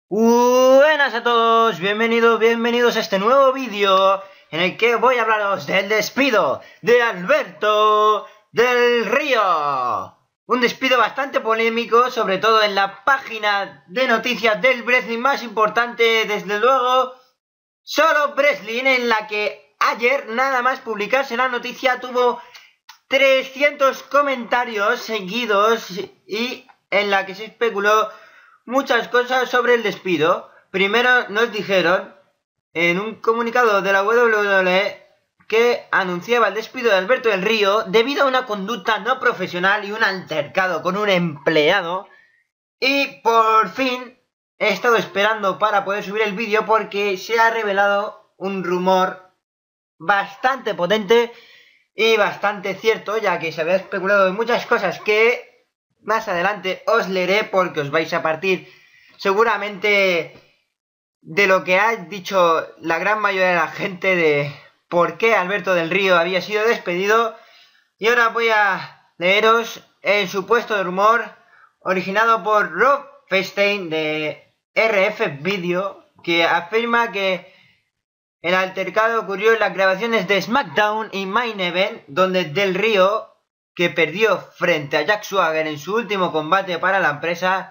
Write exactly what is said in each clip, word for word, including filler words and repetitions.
Buenas a todos, bienvenidos, bienvenidos a este nuevo vídeo en el que voy a hablaros del despido de Alberto del Río. Un despido bastante polémico, sobre todo en la página de noticias del wrestling más importante, desde luego, Solo Wrestling, en la que ayer, nada más publicarse la noticia, tuvo trescientos comentarios seguidos y en la que se especuló muchas cosas sobre el despido. Primero nos dijeron en un comunicado de la W W E que anunciaba el despido de Alberto del Río debido a una conducta no profesional y un altercado con un empleado. Y por fin he estado esperando para poder subir el vídeo porque se ha revelado un rumor bastante potente y bastante cierto, ya que se había especulado en muchas cosas que más adelante os leeré, porque os vais a partir seguramente de lo que ha dicho la gran mayoría de la gente de por qué Alberto del Río había sido despedido. Y ahora voy a leeros el supuesto rumor originado por Rob Feinstein de R F Video, que afirma que el altercado ocurrió en las grabaciones de SmackDown y Main Event, donde Del Río, que perdió frente a Jack Swagger en su último combate para la empresa,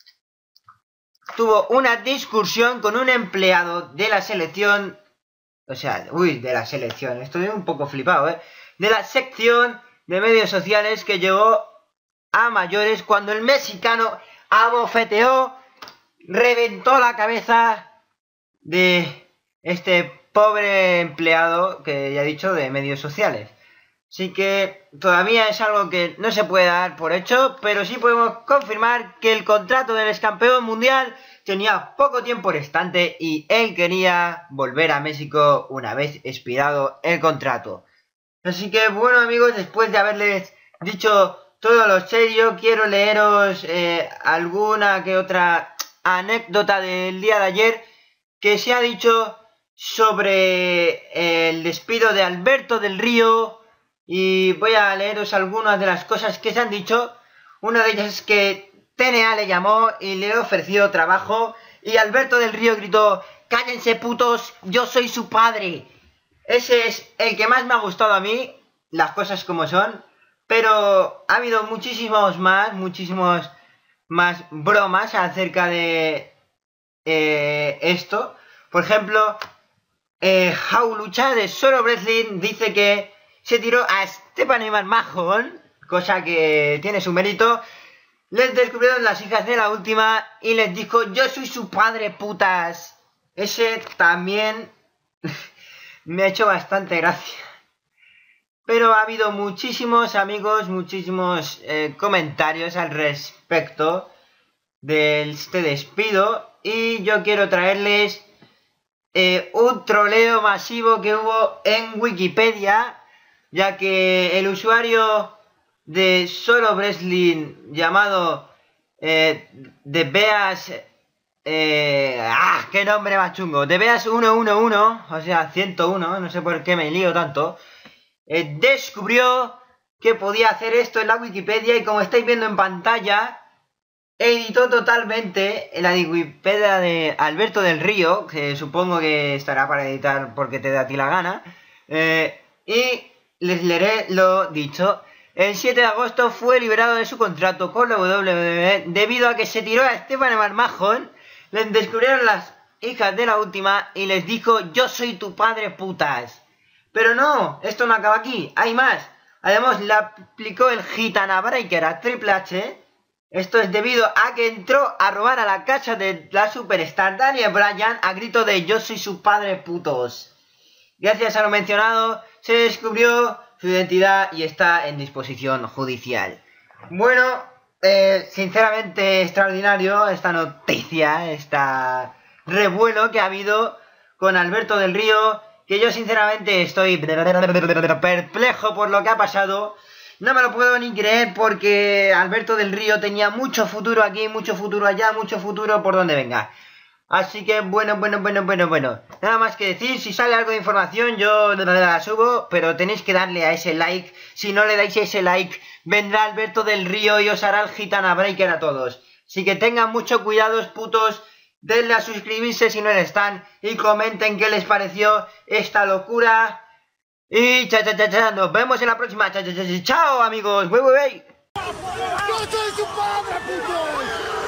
tuvo una discusión con un empleado de la selección, o sea, uy, de la selección, estoy un poco flipado, ¿eh? De la sección de medios sociales, que llegó a mayores cuando el mexicano abofeteó, reventó la cabeza de este pobre empleado que ya he dicho de medios sociales. Así que todavía es algo que no se puede dar por hecho, pero sí podemos confirmar que el contrato del ex campeón mundial tenía poco tiempo restante y él quería volver a México una vez expirado el contrato. Así que bueno, amigos, después de haberles dicho todo lo serio, quiero leeros eh, alguna que otra anécdota del día de ayer que se ha dicho sobre el despido de Alberto del Río. Y voy a leeros algunas de las cosas que se han dicho. Una de ellas es que T N A le llamó y le ofreció trabajo y Alberto del Río gritó: "¡Cállense, putos! ¡Yo soy su padre!". Ese es el que más me ha gustado a mí, las cosas como son. Pero ha habido muchísimos más, muchísimos más bromas acerca de eh, esto. Por ejemplo, eh, How Lucha de Solo Wrestling dice que se tiró a Stephanie McMahon, cosa que tiene su mérito. Les descubrieron las hijas de la última y les dijo: "Yo soy su padre, putas". Ese también me ha hecho bastante gracia. Pero ha habido muchísimos, amigos, muchísimos eh, comentarios al respecto de este despido. Y yo quiero traerles eh, un troleo masivo que hubo en Wikipedia, ya que el usuario de Solo Wrestling llamado eh, The Beas, eh, ¡ah! ¡Qué nombre más chungo! The Beas ciento once, o sea, ciento uno, no sé por qué me lío tanto, eh, descubrió que podía hacer esto en la Wikipedia y, como estáis viendo en pantalla, editó totalmente la Wikipedia de Alberto del Río, que supongo que estará para editar porque te da a ti la gana, eh, y les leeré lo dicho. El siete de agosto fue liberado de su contrato con la W W E debido a que se tiró a Stephanie McMahon, les descubrieron las hijas de la última y les dijo: "Yo soy tu padre, putas". Pero no, esto no acaba aquí, hay más. Además le aplicó el Gitana Breaker a Triple H. Esto es debido a que entró a robar a la casa de la superstar Daniel Bryan a grito de: "Yo soy su padre, putos". Gracias a lo mencionado, se descubrió su identidad y está en disposición judicial. Bueno, eh, sinceramente extraordinario esta noticia, esta revuelo que ha habido con Alberto del Río, que yo sinceramente estoy perplejo por lo que ha pasado. No me lo puedo ni creer, porque Alberto del Río tenía mucho futuro aquí, mucho futuro allá, mucho futuro por donde venga. Así que bueno, bueno, bueno, bueno, bueno. Nada más que decir, si sale algo de información yo la subo, pero tenéis que darle a ese like. Si no le dais ese like, vendrá Alberto del Río y os hará el Gitana Breaker a todos. Así que tengan mucho cuidado, putos, denle a suscribirse si no lo están y comenten qué les pareció esta locura. Y cha cha cha cha, nos vemos en la próxima. Cha cha cha cha, chao amigos. Wey, wey, wey. ¡Yo soy su padre, puto!